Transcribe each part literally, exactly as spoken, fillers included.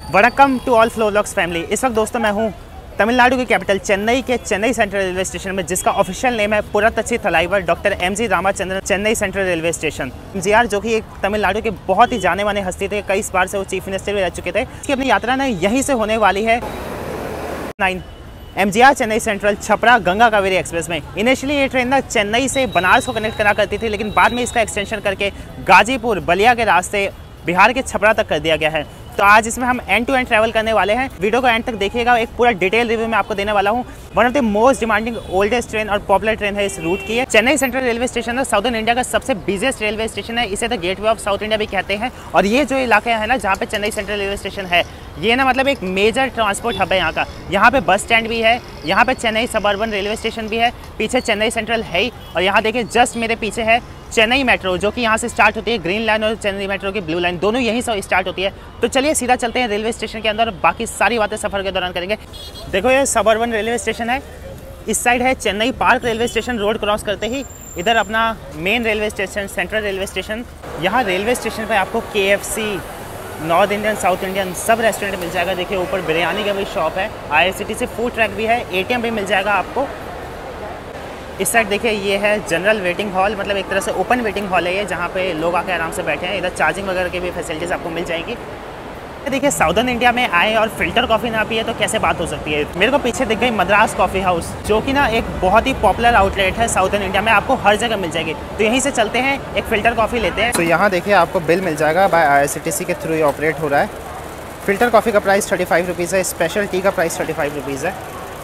वड़कम to all flow vlogs family. इस वक्त दोस्तों मैं हूँ तमिलनाडु की कैपिटल चेन्नई के चेन्नई सेंट्रल रेलवे स्टेशन में, जिसका ऑफिशियल नेम है Puratchi Thalaivar doctor M G Ramachandran Chennai central railway station. M G R जो कि एक तमिलनाडु के बहुत ही जाने माने हस्ती थे, कई बार से वो चीफ मिनिस्टर भी रह चुके थे। इसकी अपनी यात्रा ना यहीं से होने वाली है। Nine M G R Chennai central Chhapra Ganga Kaveri express में। इनिशियली ये ट्रेन ना चेन्नई से बनारस को कनेक्ट करा करती थी, लेकिन बाद में इसका एक्सटेंशन करके गाजीपुर बलिया के रास्ते बिहार के छपरा तक कर दिया गया है। तो आज इसमें हम एंड टू एंड ट्रैवल करने वाले हैं। वीडियो को एंड तक देखिएगा, एक पूरा डिटेल रिव्यू में आपको देने वाला हूँ। One of the most demanding oldest train और पॉपुलर ट्रेन है इस रूट की है। चेन्नई सेंट्रल रेलवे स्टेशन है साउथर्न इंडिया का सबसे बिजिएस्ट रेलवे स्टेशन है। इसे the gateway of south India भी कहते हैं। और ये जो इलाका है ना जहाँ पे चेन्नई सेंट्रल रेलवे स्टेशन है, ये ना मतलब एक मेजर ट्रांसपोर्ट हब है यहाँ का। यहाँ पे बस स्टैंड भी है, यहाँ पे चेन्नई सबअर्बन रेलवे स्टेशन भी है, पीछे चेन्नई सेंट्रल है ही। और यहाँ देखिए जस्ट मेरे पीछे है चेन्नई मेट्रो, जो कि यहाँ से स्टार्ट होती है। ग्रीन लाइन और चेन्नई मेट्रो की ब्लू लाइन दोनों यहीं से स्टार्ट होती है। तो चलिए सीधा चलते हैं रेलवे स्टेशन के अंदर और बाकी सारी बातें सफ़र के दौरान करेंगे। देखो ये सबअर्बन रेलवे स्टेशन है, इस साइड है Chennai park railway station. Road cross करते ही इधर अपना main railway station central railway station. यहाँ रेलवे स्टेशन पर आपको K F C, north Indian, south Indian सब रेस्टोरेंट मिल जाएगा। देखिए ऊपर बिरयानी का भी शॉप है, I R C T C food track भी है, ए टी एम भी मिल जाएगा आपको। इस साइड देखिए ये है जनरल वेटिंग हॉल, मतलब एक तरह से ओपन वेटिंग हॉल है ये, जहाँ पे लोग आके आराम से बैठे हैं। इधर चार्जिंग वगैरह की भी फैसिलिटीज़ आपको मिल जाएगी। देखिए साउदर्न इंडिया में आए और फिल्टर कॉफ़ी ना पिए तो कैसे बात हो सकती है। मेरे को पीछे दिख गई मद्रास कॉफ़ी हाउस, जो कि ना एक बहुत ही पॉपुलर आउटलेट है साउदर्न इंडिया में, आपको हर जगह मिल जाएगी। तो यहीं से चलते हैं, एक फ़िल्टर कॉफ़ी लेते हैं। तो यहाँ देखिए आपको बिल मिल जाएगा, by I R C T C के थ्रू ये ऑपरेट हो रहा है। फ़िल्टर कॉफ़ी का प्राइस थर्टी फाइव रुपीज़ है, स्पेशल टी का प्राइस थर्टी फाइव रुपीज़ है।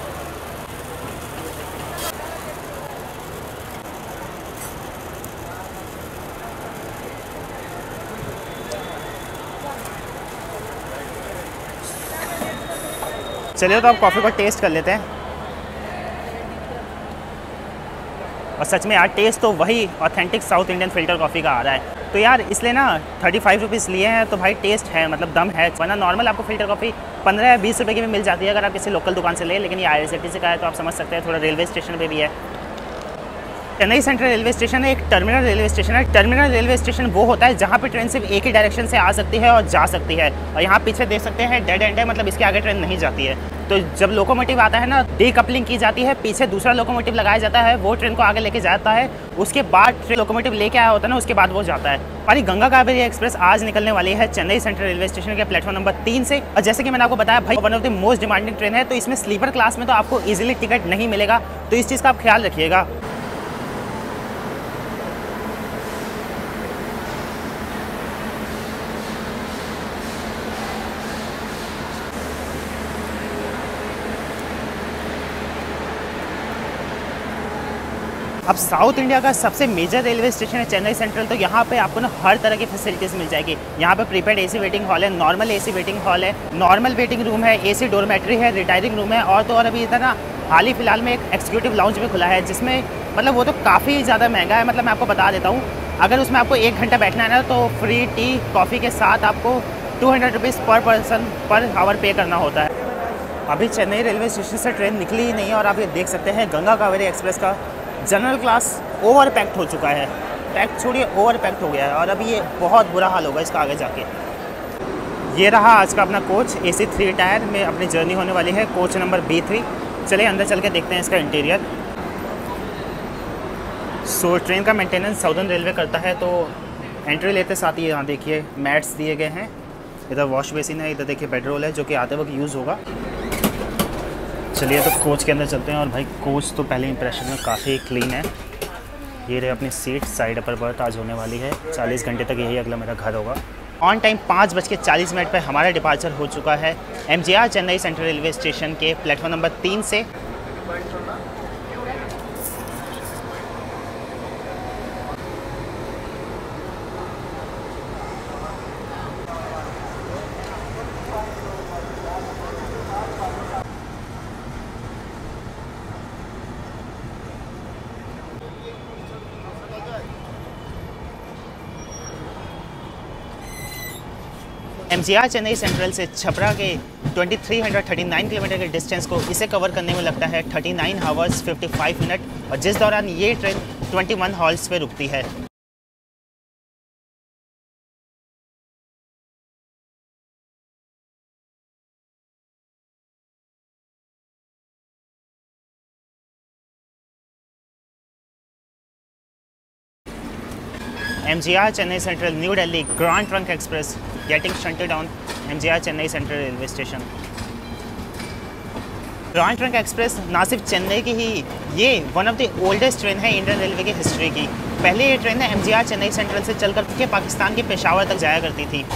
चलिए तो आप कॉफ़ी को टेस्ट कर लेते हैं। और सच में यार टेस्ट तो वही authentic south Indian filter coffee का आ रहा है। तो यार इसलिए ना थर्टी फाइव रुपीज़ लिए हैं तो भाई टेस्ट है, मतलब दम है। वरना नॉर्मल आपको फ़िल्टर कॉफ़ी पंद्रह या बीस रुपये की भी मिल जाती है अगर आप किसी लोकल दुकान से ले। लेकिन ये आई आर सी टी सी का है तो आप समझ सकते हैं, थोड़ा रेलवे स्टेशन पर भी है। चेन्नई सेंट्रल रेलवे स्टेशन है, एक टर्मिनल रेलवे स्टेशन है। टर्मिनल रेलवे स्टेशन वो होता है जहाँ पे ट्रेन सिर्फ एक ही डायरेक्शन से आ सकती है और जा सकती है। और यहाँ पीछे देख सकते हैं डेड एंड है, मतलब इसके आगे ट्रेन नहीं जाती है। तो जब लोकोमोटिव आता है ना, डीकपलिंग की जाती है, पीछे दूसरा लोकोमोटिव लगाया जाता है, वो ट्रेन को आगे लेके जाता है। उसके बाद ट्रेन लोकोमोटिव लेके आया होता है ना, उसके बाद वो जाता है। हमारी गंगा कावेरी एक्सप्रेस आज निकलने वाली है चेन्नई सेंट्रल रेलवे स्टेशन के प्लेटफॉर्म नंबर तीन से। और जैसे कि मैंने आपको बताया भाई, one of the most demanding train है, तो इसमें स्लीपर क्लास में तो आपको ईजिली टिकट नहीं मिलेगा। तो इस चीज़ का आप ख्याल रखिएगा। अब साउथ इंडिया का सबसे मेजर रेलवे स्टेशन है चेन्नई सेंट्रल, तो यहाँ पे आपको ना हर तरह की फैसिलिटीज़ मिल जाएगी। यहाँ पे प्रीपेड एसी वेटिंग हॉल है, नॉर्मल एसी वेटिंग हॉल है, नॉर्मल वेटिंग रूम है, एसी डोरमेट्री है, रिटायरिंग रूम है। और तो और अभी इधर ना हाल ही फिलहाल में एक एक्जीक्यूटिव लाउंज भी खुला है, जिसमें मतलब वो तो काफ़ी ज़्यादा महंगा है। मतलब मैं आपको बता देता हूँ, अगर उसमें आपको एक घंटा बैठना है ना तो फ्री टी कॉफ़ी के साथ आपको two hundred rupees per person per hour पे करना होता है। अभी चेन्नई रेलवे स्टेशन से ट्रेन निकली ही नहीं है और आप ये देख सकते हैं गंगा कावेरी एक्सप्रेस का जनरल क्लास ओवर पैक्ड हो चुका है। पैक्ड छोड़िए, ओवर पैक्ड हो गया है। और अभी ये बहुत बुरा हाल होगा इसका आगे जाके। ये रहा आज का अपना coach, A C three tier में अपनी जर्नी होने वाली है, कोच नंबर बी थ्री। चलिए अंदर चल के देखते हैं इसका इंटीरियर। सो ट्रेन का मेंटेनेंस साउदर्न रेलवे करता है। तो एंट्री लेते साथ ही यहाँ देखिए मैट्स दिए गए हैं, इधर वॉश बेसिन है, इधर देखिए बेडरोल है जो कि आते वक्त यूज़ होगा। चलिए तो कोच के अंदर चलते हैं। और भाई कोच तो पहले इंप्रेशन में काफ़ी क्लीन है। ये रहे अपनी सीट, साइड अपर बर्थ आज होने वाली है। चालीस घंटे तक यही अगला मेरा घर होगा। ऑन टाइम पाँच बज के चालीस मिनट पर हमारा डिपार्चर हो चुका है M G R Chennai central railway station के प्लेटफॉर्म नंबर तीन से। M G R Chennai central से छपरा के तेईस सौ उनतालीस किलोमीटर के डिस्टेंस को इसे कवर करने में लगता है उनतालीस आवर्स पचपन मिनट, और जिस दौरान ये ट्रेन इक्कीस हॉल्ट्स पे रुकती है। M G R Chennai Central New Delhi Grand Trunk Express getting shunted on M G R Chennai Central Railway Station. Grand trunk express ना सिर्फ चेन्नई की ही, ये one of the oldest train है इंडियन रेलवे की हिस्ट्री की। पहले ये ट्रेन है M G R Chennai central से चलकर के पाकिस्तान के पेशावर तक जाया करती थी।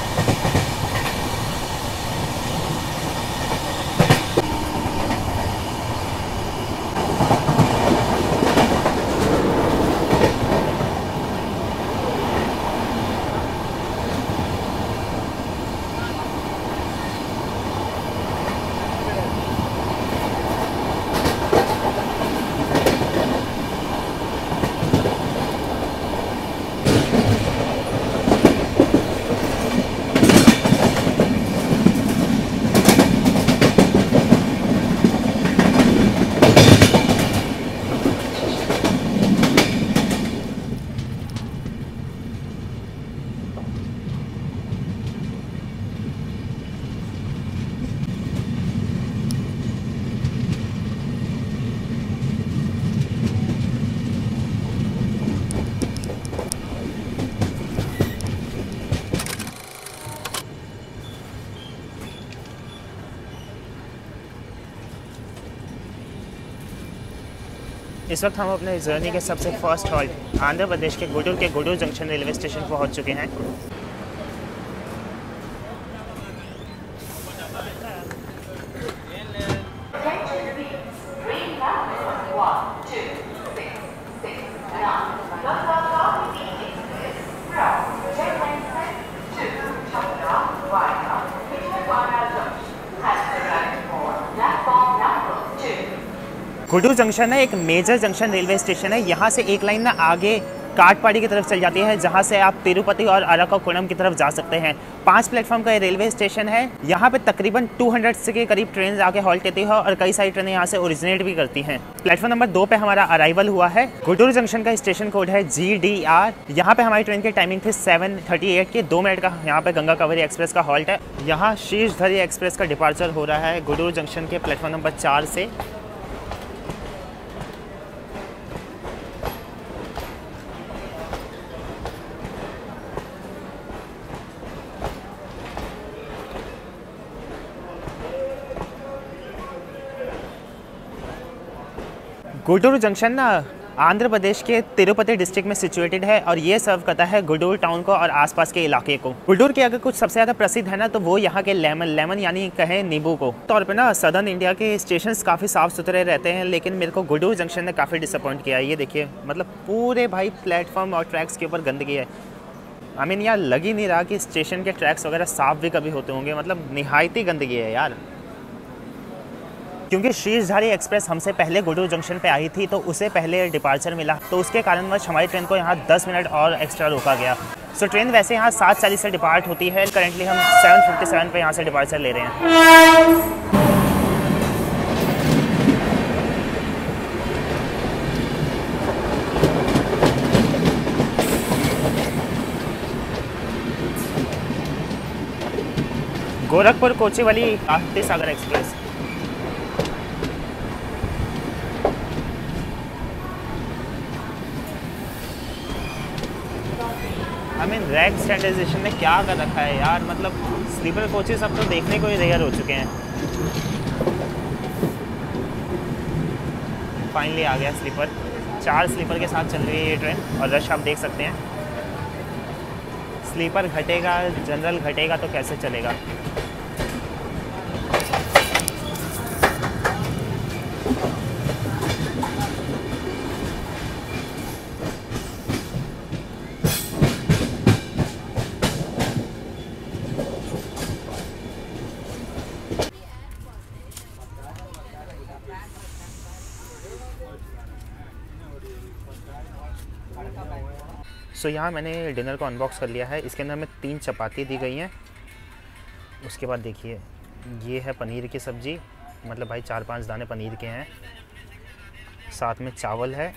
इस वक्त हम अपने जर्नी के सबसे फर्स्ट हॉल्ट आंध्र प्रदेश के गुडूर के गुडूर जंक्शन रेलवे स्टेशन पहुंच चुके हैं। गुडूर जंक्शन है एक मेजर जंक्शन रेलवे स्टेशन है। यहाँ से एक लाइन ना आगे काटपाड़ी की तरफ चल जाती है, जहाँ से आप तिरुपति और अरक्कोणम की तरफ जा सकते हैं। पांच प्लेटफॉर्म का ये रेलवे स्टेशन है। यहाँ पे तकरीबन दो सौ के करीब ट्रेन आके हॉल्ट लेती है और कई सारी ट्रेनें यहाँ से ओरिजिनेट भी करती हैं। प्लेटफॉर्म नंबर दो पे हमारा अराइवल हुआ है। गुडूर जंक्शन का स्टेशन कोड है जी डी आर। यहाँ पे हमारी ट्रेन की टाइमिंग थी सेवन थर्टी एट की। दो मिनट का यहाँ पे गंगा कावेरी एक्सप्रेस का हॉल्ट है। यहाँ शीर्षधरी एक्सप्रेस का डिपार्चर हो रहा है गुडूर जंक्शन के प्लेटफॉर्म नंबर चार से। गुडूर जंक्शन ना आंध्र प्रदेश के तिरुपति डिस्ट्रिक्ट में सिचुएटेड है और ये सर्व करता है गुडूर टाउन को और आसपास के इलाके को। गुडूर के अगर कुछ सबसे ज़्यादा प्रसिद्ध है ना तो वो यहाँ के लेमन लेमन यानी कहें नींबू को तौर पे ना सदर्न इंडिया के स्टेशंस काफ़ी साफ़ सुथरे रहते हैं, लेकिन मेरे को गुडूर जंक्शन ने काफ़ी डिसअपॉइंट किया है। ये देखिए, मतलब पूरे भाई प्लेटफॉर्म और ट्रैक्स के ऊपर गंदगी है। आई मीन यार लग ही नहीं रहा कि स्टेशन के ट्रैक्स वगैरह साफ़ भी कभी होते होंगे, मतलब निहायती गंदगी है यार। क्योंकि शीर्षधारी एक्सप्रेस हमसे पहले गुडूर जंक्शन पे आई थी तो उसे पहले डिपार्चर मिला, तो उसके कारणवश हमारी ट्रेन को यहाँ दस मिनट और एक्स्ट्रा रोका गया। सो ट्रेन वैसे यहाँ सात चालीस से डिपार्ट होती है। करेंटली हम सेवन फिफ्टी सेवन पे यहाँ से डिपार्चर ले रहे हैं। Gorakhpur Kochuveli Rapti Sagar express. I mean rake standardization ने क्या कर रखा है यार, मतलब स्लीपर कोचेस अब तो देखने को ही रेयर हो चुके हैं। फाइनली आ गया स्लीपर। चार स्लीपर के साथ चल रही है ये ट्रेन और रश आप देख सकते हैं। स्लीपर घटेगा, जनरल घटेगा तो कैसे चलेगा। सो so, यहाँ मैंने डिनर को अनबॉक्स कर लिया है। इसके अंदर हमें तीन चपाती दी गई हैं। उसके बाद देखिए ये है पनीर की सब्ज़ी, मतलब भाई चार पांच दाने पनीर के हैं। साथ में चावल है,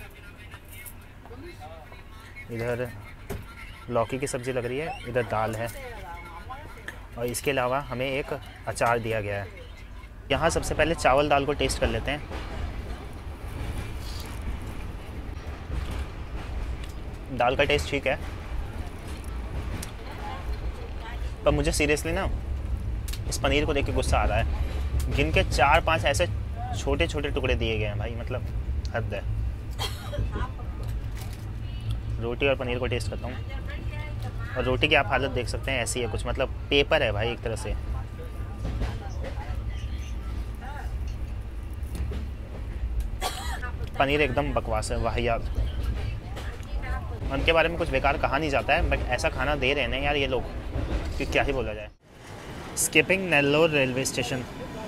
इधर लौकी की सब्ज़ी लग रही है, इधर दाल है और इसके अलावा हमें एक अचार दिया गया है। यहाँ सबसे पहले चावल दाल को टेस्ट कर लेते हैं। दाल का टेस्ट ठीक है, पर मुझे सीरियसली ना इस पनीर को देख के गुस्सा आ रहा है। गिन के चार पांच ऐसे छोटे छोटे टुकड़े दिए गए हैं भाई, मतलब हद है। रोटी और पनीर को टेस्ट करता हूँ, और रोटी की आप हालत देख सकते हैं, ऐसी है कुछ, मतलब पेपर है भाई एक तरह से। पनीर एकदम बकवास है, वाहियात। उनके बारे में कुछ बेकार कहा नहीं जाता है, बट ऐसा खाना दे रहे हैं ना यार ये लोग कि क्या ही बोला जाए। Skipping Nellore railway station.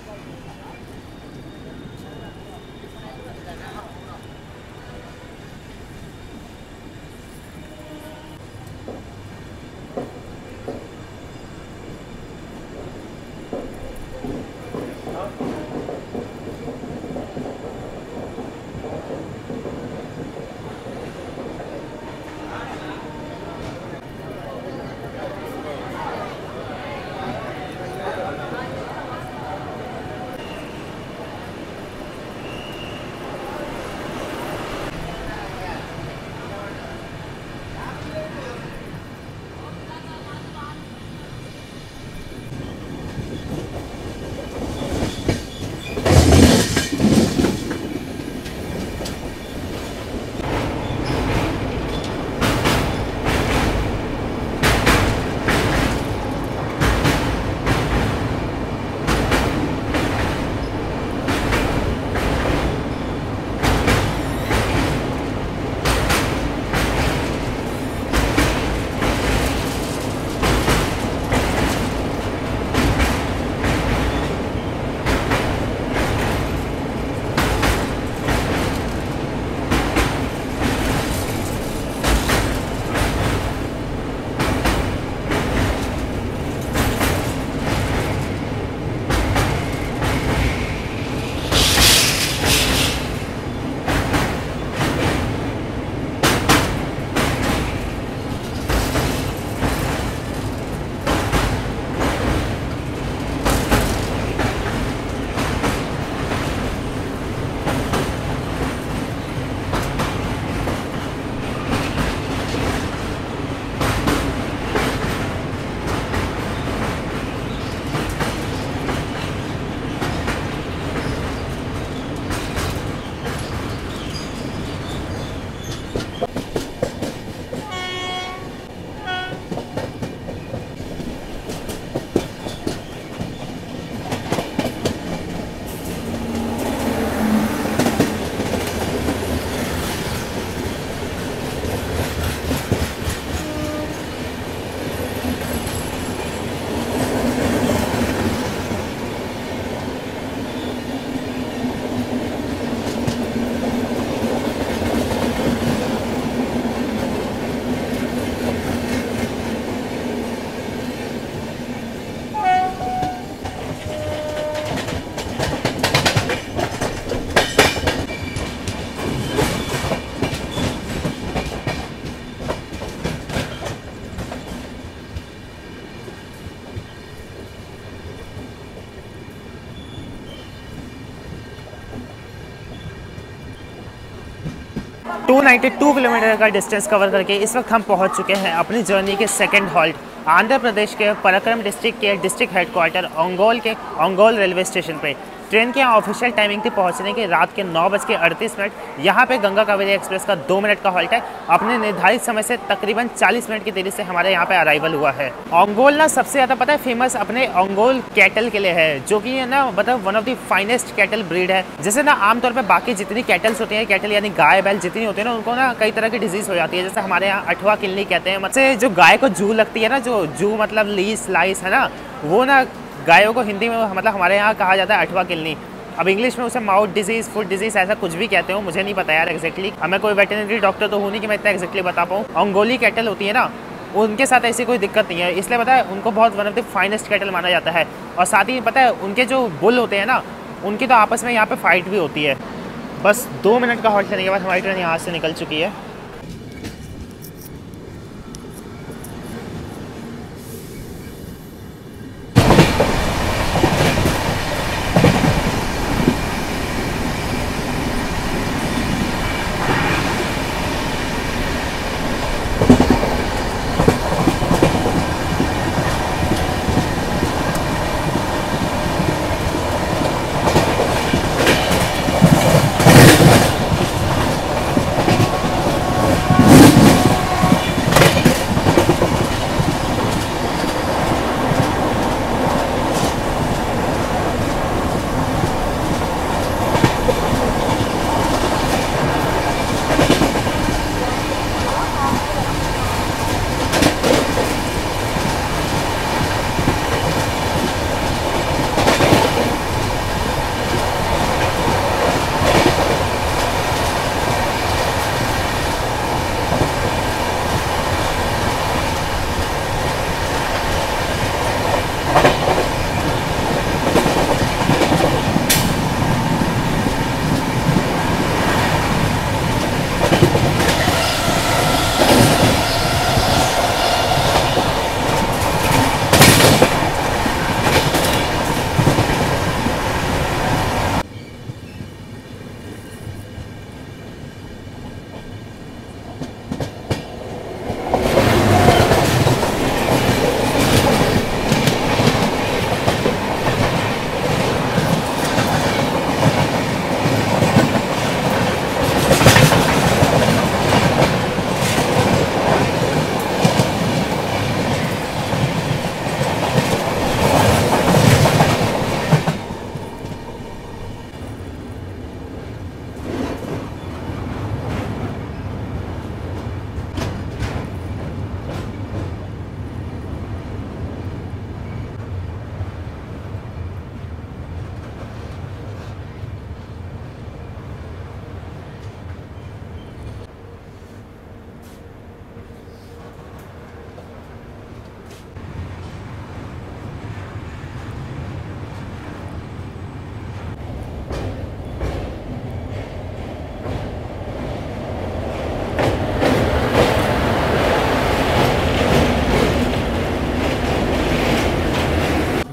Two ninety two kilometer का डिस्टेंस कवर करके इस वक्त हम पहुंच चुके हैं अपनी जर्नी के सेकंड हॉल्ट आंध्र प्रदेश के पराक्रम डिस्ट्रिक्ट के डिस्ट्रिक्ट हेडक्वार्टर ओंगोल के ओंगोल रेलवे स्टेशन पे। ट्रेन के ऑफिशियल टाइमिंग थी पहुंचने की रात के नौ बज के अड़तीस मिनट। यहाँ पे गंगा कावेरी एक्सप्रेस का दो मिनट का हॉल्ट है। अपने निर्धारित समय से तकरीबन चालीस मिनट की देरी से हमारे यहाँ पे अराइवल हुआ है। ओंगोल ना सबसे ज़्यादा पता है फेमस अपने ओंगोल कैटल के लिए है, जो कि ना मतलब one of the finest cattle breed है। जैसे ना आमतौर पर बाकी जितनी कैटल्स होती हैं, कैटल यानी गाय बैल जितनी होती है ना, उनको ना कई तरह की डिजीज़ हो जाती है। जैसे हमारे यहाँ अठवा किलनी कहते हैं, मतलब जो गाय को जू लगती है ना, जो जू मतलब लीस लाइस है ना, वो ना गायों को हिंदी में मतलब हमारे यहाँ कहा जाता है अठवा किलनी। अब इंग्लिश में उसे माउथ डिजीज़, फुट डिजीज़ ऐसा कुछ भी कहते हो, मुझे नहीं पता यार एक्जैक्टली। अब मैं कोई वेटरनरी डॉक्टर तो हूँ नहीं कि मैं इतना एक्जैक्टली बता पाऊँ। ओंगोली कैटल होती है ना, उनके साथ ऐसी कोई दिक्कत नहीं है, इसलिए पता है उनको बहुत one of the finest cattle माना जाता है। और साथ ही पता है उनके जो बुल होते हैं ना, उनकी तो आपस में यहाँ पे फाइट भी होती है। बस दो मिनट का हॉल्ट लेने के बाद हमारी ट्रेन यहाँ से निकल चुकी है।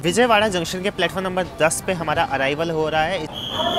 विजयवाड़ा जंक्शन के प्लेटफॉर्म नंबर दस पे हमारा अराइवल हो रहा है।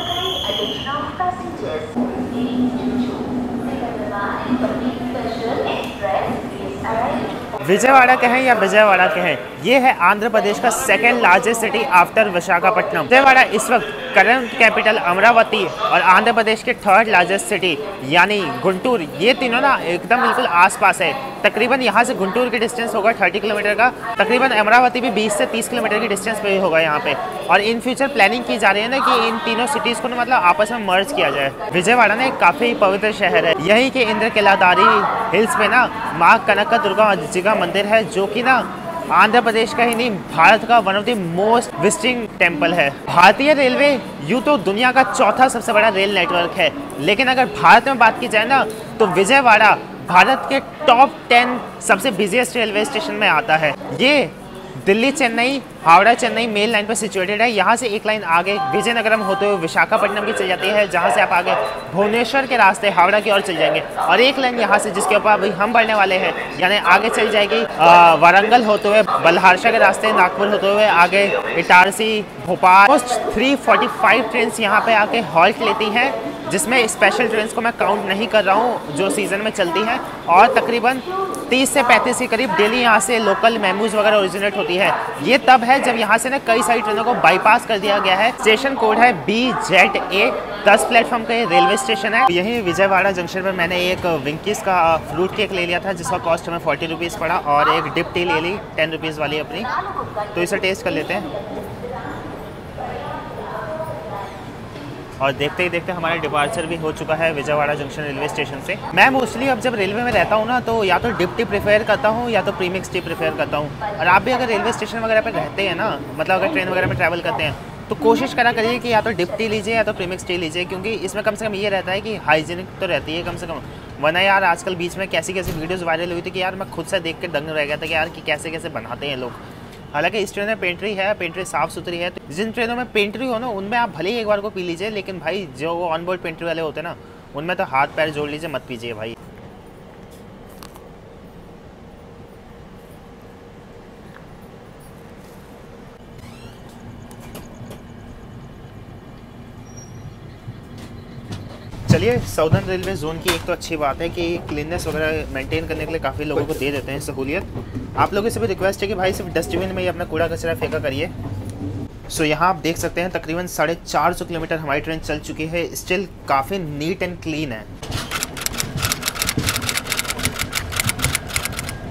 विजयवाड़ा कहें या विजयवाड़ा कहें, ये है आंध्र प्रदेश का second largest city after Visakhapatnam. Vijayawada इस वक्त करंट कैपिटल अमरावती और आंध्र प्रदेश के थर्ड लार्जेस्ट सिटी यानी गुंटूर, ये तीनों ना एकदम बिल्कुल आसपास है। तकरीबन यहाँ से गुंटूर की डिस्टेंस होगा तीस किलोमीटर का, तकरीबन अमरावती भी बीस से तीस किलोमीटर की डिस्टेंस पे होगा यहाँ पे। और इन फ्यूचर प्लानिंग की जा रही है ना कि इन तीनों सिटीज़ को ना मतलब आपस में मर्ज किया जाए। विजयवाड़ा ना एक काफ़ी पवित्र शहर है। यहीं के इंद्र किलाधारी हिल्स पे ना माँ कनक दुर्गा जी का मंदिर है, जो कि ना आंध्र प्रदेश का ही नहीं भारत का one of the most visiting temple है। भारतीय रेलवे यूँ तो दुनिया का चौथा सबसे बड़ा रेल नेटवर्क है, लेकिन अगर भारत में बात की जाए ना तो विजयवाड़ा भारत के टॉप टेन सबसे बिजिएस्ट रेलवे स्टेशन में आता है। ये दिल्ली चेन्नई हावड़ा चेन्नई मेल लाइन पर सिचुएटेड है। यहाँ से एक लाइन आगे विजयनगरम होते हुए विशाखापट्टनम की चल जाती है, जहाँ से आप आगे भुवनेश्वर के रास्ते हावड़ा की ओर चल जाएंगे। और एक लाइन यहाँ से जिसके ऊपर अभी हम बढ़ने वाले हैं, यानी आगे चल जाएगी वारंगल होते हुए बल्हारशा के रास्ते नागपुर होते हुए आगे Itarsi Bhopal. Most three forty five train यहाँ पे आके हॉल्ट लेती हैं, जिसमें स्पेशल ट्रेन को मैं काउंट नहीं कर रहा हूँ जो सीज़न में चलती हैं। और तकरीबन तीस से पैंतीस के करीब डेली यहाँ से लोकल मेमूज वगैरह ओरिजिनेट होती है। ये तब है जब यहाँ से ना कई सारी ट्रेनों को बाईपास कर दिया गया है। स्टेशन कोड है बी जेड ए, दस प्लेटफॉर्म का ये रेलवे स्टेशन है। यही विजयवाड़ा जंक्शन पर मैंने एक विंकीज का फ्रूट केक ले लिया था, जिसका कॉस्ट हमें फोर्टी रुपीज़ पड़ा, और एक डिप टी ले ली टेन रुपीज़ वाली अपनी। तो इसे टेस्ट कर लेते हैं। और देखते ही देखते हमारा डिपार्चर भी हो चुका है विजयवाड़ा जंक्शन रेलवे स्टेशन से। मैं मोस्टली अब जब रेलवे में रहता हूँ ना तो या तो डिप टी प्रेफर करता हूँ या तो प्रीमिक्स टी प्रेफर करता हूँ। और आप भी अगर रेलवे स्टेशन वगैरह पर रहते हैं ना, मतलब अगर ट्रेन वगैरह में ट्रैवल करते हैं, तो कोशिश करा करिए कि या तो डिप टी लीजिए या तो प्रीमिक्स टी लीजिए, क्योंकि इसमें कम से कम ये रहता है कि हाइजीनिक तो रहती है कम से कम। वरना यार आजकल बीच में कैसी कैसी वीडियोज़ वायरल हुई थी कि यार मैं खुद से देख के दंग रह गया था कि यार कि कैसे कैसे बनाते हैं लोग। हालांकि इस ट्रेन में पेंट्री है, पेंट्री साफ़ सुथरी है। तो जिन ट्रेनों में पेंट्री हो ना उनमें आप भले ही एक बार को पी लीजिए, लेकिन भाई जो ऑन बोर्ड पेंट्री वाले होते हैं ना उनमें तो हाथ पैर जोड़ लीजिए, मत पीजिए भाई। चलिए, साउदर्न रेलवे जोन की एक तो अच्छी बात है कि क्लीननेस वगैरह मेंटेन करने के लिए काफ़ी लोगों को दे देते हैं सहूलियत। आप लोगों से भी रिक्वेस्ट है कि भाई सिर्फ डस्टबिन में ही अपना कूड़ा कचरा फेंका करिए। सो यहाँ आप देख सकते हैं तकरीबन साढ़े चार सौ किलोमीटर हमारी ट्रेन चल चुकी है, स्टिल काफ़ी नीट एंड क्लीन है।